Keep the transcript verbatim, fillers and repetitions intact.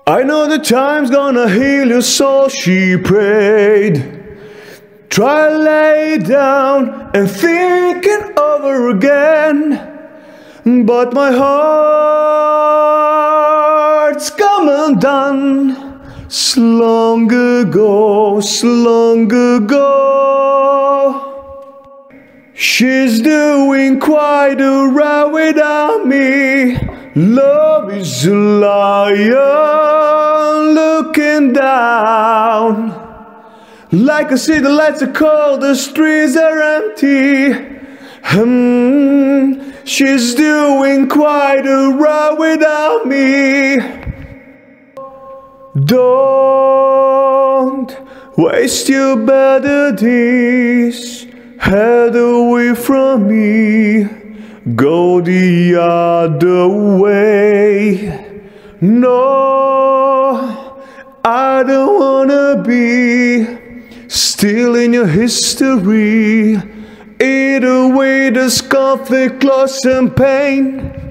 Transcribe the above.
I know the time's gonna heal your soul, she prayed. Try lay down and think it over again, but my heart's come undone. So long ago, so long ago. She's doing quite alright without me. Love is a lion looking down. Like a city lights are cold, the streets are empty. Hmm, she's doing quite alright without me. Don't waste your better days. Head away from me. Go the other way. No, I don't wanna be still in your history. Eat away this conflict, loss and pain.